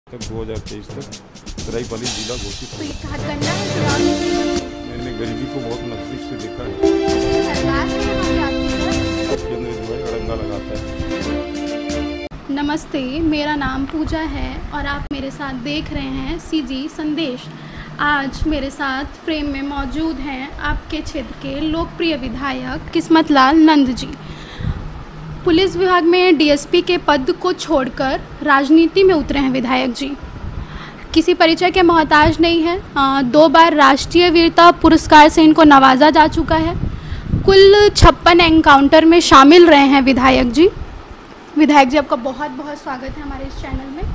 तक 2023 तक सरायपाली जिला घोषित तो ये हुआ। कहा करना है चुनाव में मैंने गरीबी को बहुत नज़दीक से देखा है। सरकार से हमारी आपकी केंद्र जो है अड़ंगा लगाता है। नमस्ते, मेरा नाम पूजा है और आप मेरे साथ देख रहे हैं सीजी संदेश। आज मेरे साथ फ्रेम में मौजूद हैं आपके क्षेत्र के लोकप्रिय विधायक किस्मत लाल नंद जी। पुलिस विभाग में डीएसपी के पद को छोड़कर राजनीति में उतरे हैं विधायक जी। किसी परिचय के मोहताज नहीं है। 2 बार राष्ट्रीय वीरता पुरस्कार से इनको नवाजा जा चुका है। कुल 56 एनकाउंटर में शामिल रहे हैं विधायक जी। विधायक जी, आपका बहुत बहुत स्वागत है हमारे इस चैनल में।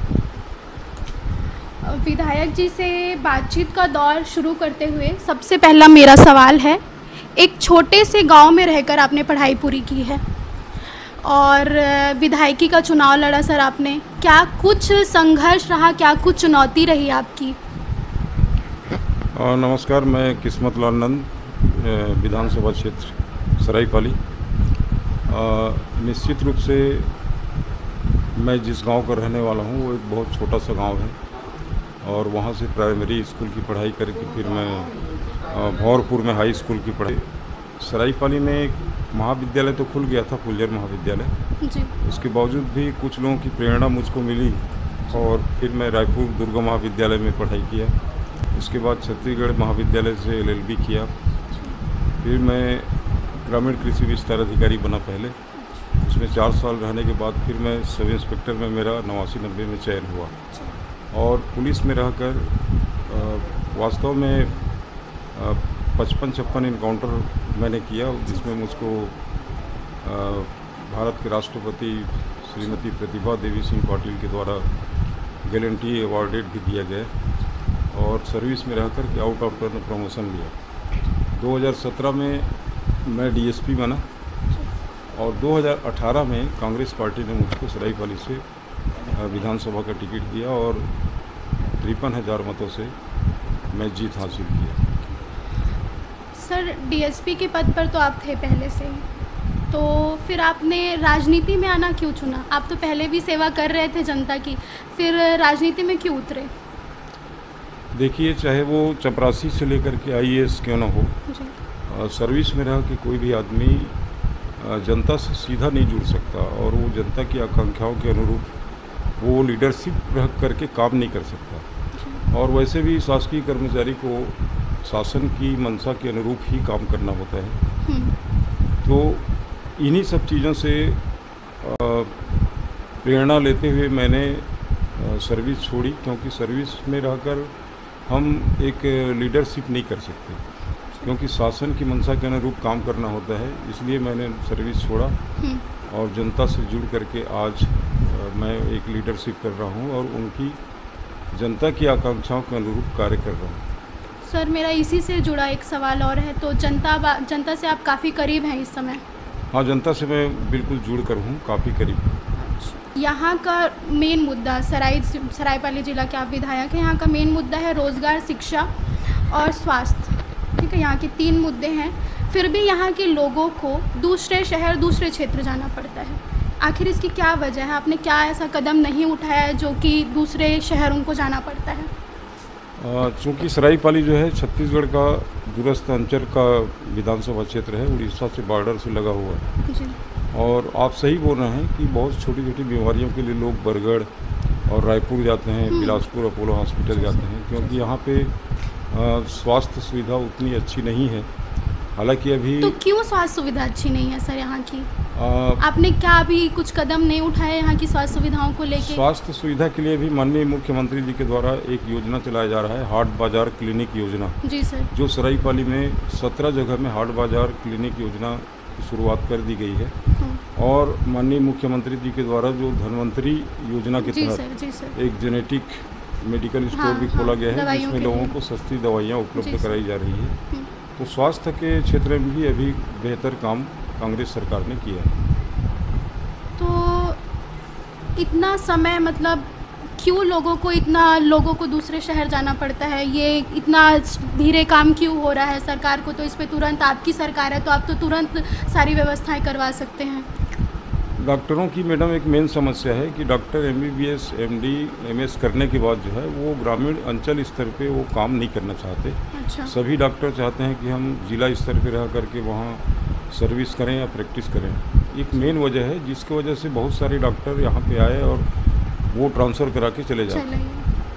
विधायक जी से बातचीत का दौर शुरू करते हुए सबसे पहला मेरा सवाल है, एक छोटे से गांव में रहकर आपने पढ़ाई पूरी की है और विधायकी का चुनाव लड़ा सर आपने। क्या कुछ संघर्ष रहा, क्या कुछ चुनौती रही आपकी? नमस्कार, मैं किस्मत लाल नंद, विधानसभा क्षेत्र सरायपाली। निश्चित रूप से मैं जिस गांव का रहने वाला हूं वो एक बहुत छोटा सा गांव है और वहां से प्राइमरी स्कूल की पढ़ाई करके फिर मैं भौरपुर में हाई स्कूल की पढ़ाई। सरायपाली में एक महाविद्यालय तो खुल गया था, फुलझर महाविद्यालय जी। उसके बावजूद भी कुछ लोगों की प्रेरणा मुझको मिली और फिर मैं रायपुर दुर्गा महाविद्यालय में पढ़ाई किया। उसके बाद छत्तीसगढ़ महाविद्यालय से LLB किया। फिर मैं ग्रामीण कृषि विस्तार अधिकारी बना पहले। उसमें 4 साल रहने के बाद फिर मैं सब इंस्पेक्टर में मेरा 89-90 में चयन हुआ और पुलिस में रहकर वास्तव में 55-56 इनकाउंटर मैंने किया, जिसमें मुझको भारत के राष्ट्रपति श्रीमती प्रतिभा देवी सिंह पाटिल के द्वारा गैलेंट्री अवार्डेड भी दिया गया और सर्विस में रहकर के आउट ऑफ टर्न प्रमोशन लिया। 2017 में मैं DSP बना और 2018 में कांग्रेस पार्टी ने मुझको सरायपाली से विधानसभा का टिकट दिया और 53,000 मतों से मैं जीत हासिल किया। सर, DSP के पद पर तो आप थे पहले से ही, तो फिर आपने राजनीति में आना क्यों चुना? आप तो पहले भी सेवा कर रहे थे जनता की, फिर राजनीति में क्यों उतरे? देखिए, चाहे वो चपरासी से लेकर के IAS क्यों ना हो, सर्विस में रह के कोई भी आदमी जनता से सीधा नहीं जुड़ सकता और वो जनता की आकांक्षाओं के अनुरूप वो लीडरशिप रख करके काम नहीं कर सकता। और वैसे भी शासकीय कर्मचारी को शासन की मंशा के अनुरूप ही काम करना होता है। तो इन्हीं सब चीज़ों से प्रेरणा लेते हुए मैंने सर्विस छोड़ी, क्योंकि सर्विस में रहकर हम एक लीडरशिप नहीं कर सकते, क्योंकि शासन की मंशा के अनुरूप काम करना होता है। इसलिए मैंने सर्विस छोड़ा और जनता से जुड़ करके आज मैं एक लीडरशिप कर रहा हूँ और उनकी जनता की आकांक्षाओं के अनुरूप कार्य कर रहा हूँ। सर, मेरा इसी से जुड़ा एक सवाल और है, तो जनता से आप काफ़ी करीब हैं इस समय? हाँ, जनता से मैं बिल्कुल जुड़ कर हूँ, काफ़ी करीब। यहाँ का मेन मुद्दा, सरायपाली जिला के आप विधायक हैं, यहाँ का मेन मुद्दा है रोज़गार, शिक्षा और स्वास्थ्य। ठीक है, यहाँ के 3 मुद्दे हैं। फिर भी यहाँ के लोगों को दूसरे शहर, दूसरे क्षेत्र जाना पड़ता है। आखिर इसकी क्या वजह है? आपने क्या ऐसा कदम नहीं उठाया जो कि दूसरे शहरों को जाना पड़ता है? चूँकि सरायपाली जो है छत्तीसगढ़ का दूरस्थ अंचल का विधानसभा क्षेत्र है, उड़ीसा से बॉर्डर से लगा हुआ है जी। और आप सही बोल रहे हैं कि बहुत छोटी छोटी बीमारियों के लिए लोग बरगढ़ और रायपुर जाते हैं, बिलासपुर अपोलो हॉस्पिटल जाते हैं, क्योंकि यहाँ पे स्वास्थ्य सुविधा उतनी अच्छी नहीं है। हालांकि अभी तो क्यों स्वास्थ्य सुविधा अच्छी नहीं है सर यहाँ की? आपने क्या अभी कुछ कदम नहीं उठाए यहाँ की स्वास्थ्य सुविधाओं को लेकर? स्वास्थ्य सुविधा के लिए भी माननीय मुख्यमंत्री जी के द्वारा एक योजना चलाया जा रहा है, हाट बाजार क्लिनिक योजना जी सर, जो सरायपाली में 17 जगह में हाट बाजार क्लिनिक योजना की शुरुआत कर दी गई है। और माननीय मुख्यमंत्री जी के द्वारा जो धन्वंतरी योजना के तहत एक जेनेटिक मेडिकल स्टोर भी खोला गया है, जिसमें लोगों को सस्ती दवाइयाँ उपलब्ध कराई जा रही है। तो स्वास्थ्य के क्षेत्र में भी अभी बेहतर काम कांग्रेस सरकार ने किया है। तो इतना समय, मतलब क्यों लोगों को दूसरे शहर जाना पड़ता है? ये इतना धीरे काम क्यों हो रहा है? सरकार को तो इस पे तुरंत, आपकी सरकार है तो आप तो तुरंत सारी व्यवस्थाएं करवा सकते हैं। डॉक्टरों की मैडम एक मेन समस्या है कि डॉक्टर एमबीबीएस, एमडी, एमएस करने के बाद जो है वो ग्रामीण अंचल स्तर पे वो काम नहीं करना चाहते। अच्छा। सभी डॉक्टर चाहते हैं कि हम जिला स्तर पे रह करके वहाँ सर्विस करें या प्रैक्टिस करें। एक मेन वजह है जिसकी वजह से बहुत सारे डॉक्टर यहाँ पे आए और वो ट्रांसफ़र करा के चले जाते हैं।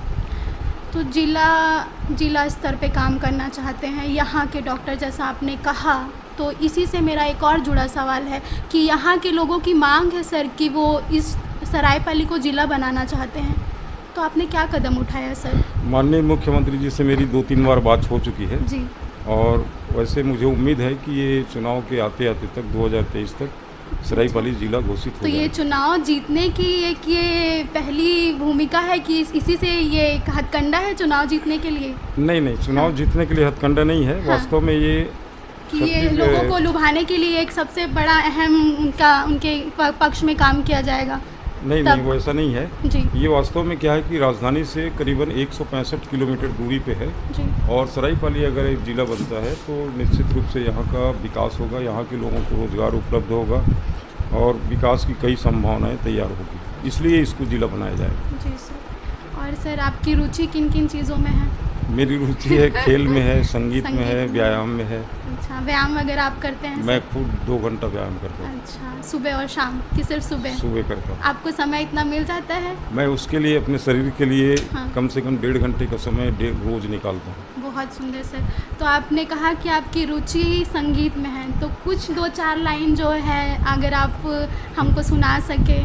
तो जिला स्तर पे काम करना चाहते हैं यहाँ के डॉक्टर, जैसा आपने कहा। तो इसी से मेरा एक और जुड़ा सवाल है कि यहाँ के लोगों की मांग है सर कि वो इस सरायपाली को ज़िला बनाना चाहते हैं, तो आपने क्या कदम उठाया सर? माननीय मुख्यमंत्री जी से मेरी 2-3 बार बात हो चुकी है जी। और वैसे मुझे उम्मीद है कि ये चुनाव के आते आते तक 2023 तक सरायपाली जिला घोषित हो तो ये जाएगा। चुनाव जीतने की एक ये पहली भूमिका है कि इसी से ये एक हथकंडा है चुनाव जीतने के लिए? नहीं, चुनाव जीतने के लिए हथकंडा नहीं है। वास्तव में ये कि ये लोगों को लुभाने के लिए एक सबसे बड़ा अहम उनके पक्ष में काम किया जाएगा? नहीं, वो ऐसा नहीं है जी। ये वास्तव में क्या है कि राजधानी से करीबन 165 किलोमीटर दूरी पे है जी। और सरायपाली अगर एक ज़िला बनता है तो निश्चित रूप से यहाँ का विकास होगा, यहाँ के लोगों को रोज़गार उपलब्ध होगा और विकास की कई संभावनाएं तैयार होगी, इसलिए इसको ज़िला बनाया जाएगा। जी सर। और सर आपकी रुचि किन किन चीज़ों में है? मेरी रुचि है खेल में है, संगीत में है, व्यायाम में है। अच्छा, व्यायाम वगैरह आप करते हैं? मैं खुद 2 घंटा व्यायाम करता हूँ। अच्छा, सुबह और शाम कि सिर्फ सुबह? सुबह करता हूँ। आपको समय इतना मिल जाता है? मैं उसके लिए अपने शरीर के लिए हाँ। कम से कम 1.5 घंटे का समय रोज़ निकालता हूँ। बहुत सुंदर सर। तो आपने कहा कि आपकी रुचि संगीत में है, तो कुछ 2-4 लाइन जो है अगर आप हमको सुना सके?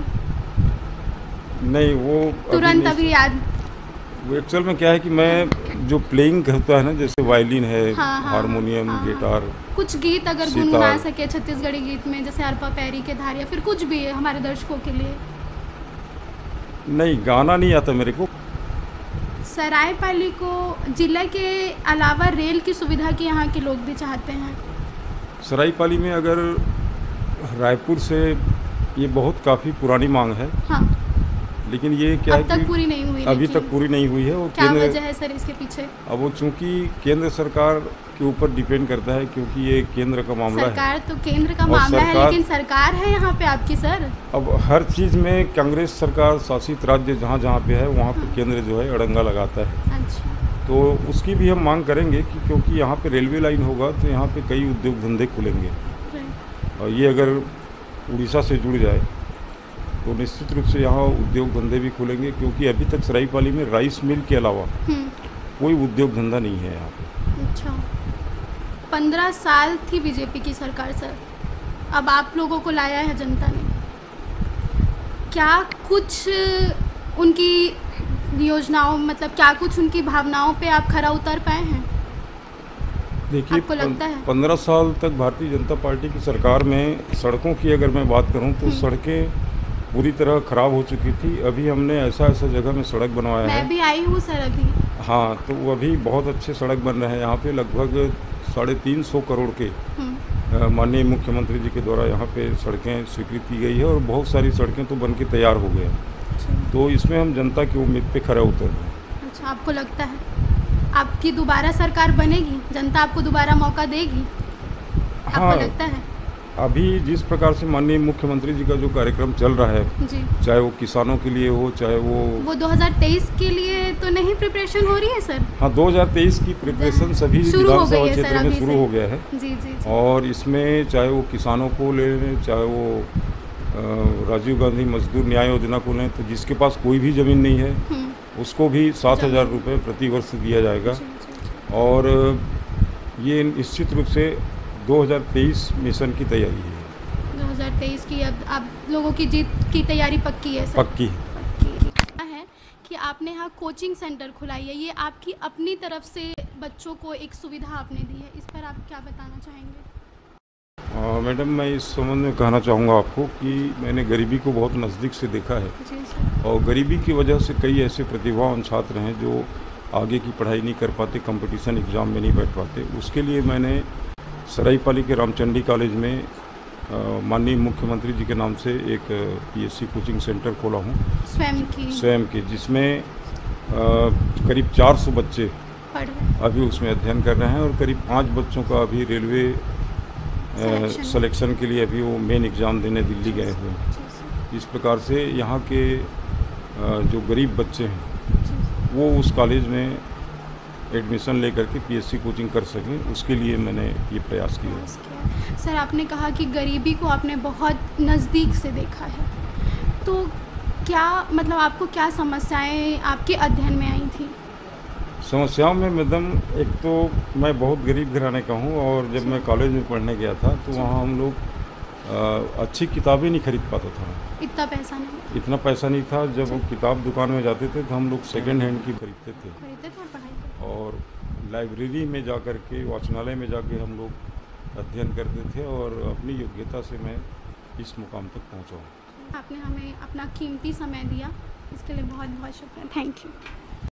नहीं, वो तुरंत अभी याद? वो एक्चुअल में क्या है कि मैं जो प्लेइंग करता है ना, जैसे वायलिन है, हारमोनियम, गिटार, कुछ गीत अगर गुनगुना सके छत्तीसगढ़ी गीत में, जैसे अरपा पैरी के धार या फिर कुछ भी हमारे दर्शकों के लिए। नहीं, गाना नहीं आता मेरे को। सरायपाली को जिले के अलावा रेल की सुविधा की यहाँ के लोग भी चाहते हैं। सरायपाली में अगर रायपुर से ये बहुत काफ़ी पुरानी मांग है। हाँ। लेकिन ये क्या है कि पूरी नहीं हुई, अभी तक पूरी नहीं हुई है। वो क्या वजह है सर इसके पीछे? अब वो चूंकि केंद्र सरकार के ऊपर डिपेंड करता है, क्योंकि ये केंद्र का मामला है। सरकार तो केंद्र का मामला है, लेकिन सरकार है यहाँ पे आपकी सर। अब हर चीज़ में कांग्रेस सरकार शासित राज्य जहाँ पे है वहाँ पे केंद्र जो है अड़ंगा लगाता है। अच्छा। तो उसकी भी हम मांग करेंगे कि क्योंकि यहाँ पे रेलवे लाइन होगा तो यहाँ पे कई उद्योग धंधे खुलेंगे और ये अगर उड़ीसा से जुड़ जाए तो निश्चित रूप से यहाँ उद्योग धंधे भी खुलेंगे, क्योंकि अभी तक सरायपाली में राइस मिल के अलावा कोई उद्योग धंधा नहीं है यहाँ पे। अच्छा। 15 साल थी बीजेपी की सरकार सर, अब आप लोगों को लाया है जनता ने। क्या कुछ उनकी योजनाओं, मतलब क्या कुछ उनकी भावनाओं पे आप खरा उतर पाए हैं? देखिए, आपको लगता है 15 साल तक भारतीय जनता पार्टी की सरकार में सड़कों की अगर मैं बात करूं तो सड़कें पूरी तरह ख़राब हो चुकी थी। अभी हमने ऐसा जगह में सड़क बनवाया है। मैं भी आई हूँ सर अभी। हाँ, तो वो अभी बहुत अच्छे सड़क बन रहे हैं। यहाँ पे लगभग 350 करोड़ के माननीय मुख्यमंत्री जी के द्वारा यहाँ पे सड़कें स्वीकृत की गई है और बहुत सारी सड़कें तो बन के तैयार हो गए हैं। तो इसमें हम जनता की उम्मीद पे खरा उतर रहे हैं। अच्छा, आपको लगता है आपकी दोबारा सरकार बनेगी, जनता आपको दोबारा मौका देगी? हाँ, आपको लगता है? अभी जिस प्रकार से माननीय मुख्यमंत्री जी का जो कार्यक्रम चल रहा है जी, चाहे वो किसानों के लिए हो, चाहे वो 2023 के लिए तो नहीं प्रिपरेशन हो रही है सर? हाँ, 2023 की प्रिपरेशन सभी विधानसभा क्षेत्र में शुरू हो गया है। जी। और इसमें चाहे वो किसानों को ले लें, चाहे वो राजीव गांधी मजदूर न्याय योजना को लें, तो जिसके पास कोई भी ज़मीन नहीं है उसको भी 7,000 रुपये प्रति वर्ष दिया जाएगा। और ये निश्चित रूप से 2023 मिशन की तैयारी है। 2023 की अब आप लोगों की जीत की तैयारी पक्की है सर? पक्की है कि आपने यहाँ कोचिंग सेंटर खुलाई है, ये आपकी अपनी तरफ से बच्चों को एक सुविधा आपने दी है, इस पर आप क्या बताना चाहेंगे? मैडम, मैं इस संबंध में कहना चाहूँगा आपको कि मैंने गरीबी को बहुत नज़दीक से देखा है। जी सर। और गरीबी की वजह से कई ऐसे प्रतिभावान छात्र हैं जो आगे की पढ़ाई नहीं कर पाते, कंपटीशन एग्ज़ाम में नहीं बैठ पाते। उसके लिए मैंने सरायपाली के रामचंडी कॉलेज में माननीय मुख्यमंत्री जी के नाम से एक पीएससी कोचिंग सेंटर खोला हूँ स्वयं की, जिसमें करीब 400 बच्चे अभी उसमें अध्ययन कर रहे हैं और करीब 5 बच्चों का अभी रेलवे सिलेक्शन के लिए अभी वो मेन एग्ज़ाम देने दिल्ली गए हुए हैं। इस प्रकार से यहाँ के जो गरीब बच्चे हैं वो उस कॉलेज में एडमिशन लेकर के पीएससी कोचिंग कर सकें, उसके लिए मैंने ये प्रयास किया। सर, आपने कहा कि गरीबी को आपने बहुत नज़दीक से देखा है, तो क्या मतलब आपको क्या समस्याएं आपके अध्ययन में आई थी? समस्याओं में मैडम, एक तो मैं बहुत गरीब घराने का हूँ और जब मैं कॉलेज में पढ़ने गया था तो वहाँ हम लोग अच्छी किताबें नहीं खरीद पाता था। इतना पैसा नहीं? इतना पैसा नहीं था। जब हम किताब दुकान में जाते थे तो हम लोग सेकंड हैंड की खरीदते थे और पढ़ाई करते? और लाइब्रेरी में जा कर के, वाचनालय में जाके हम लोग अध्ययन करते थे और अपनी योग्यता से मैं इस मुकाम तक पहुँचा हूँ। आपने हमें अपना कीमती समय दिया, इसके लिए बहुत बहुत शुक्रिया। Thank you.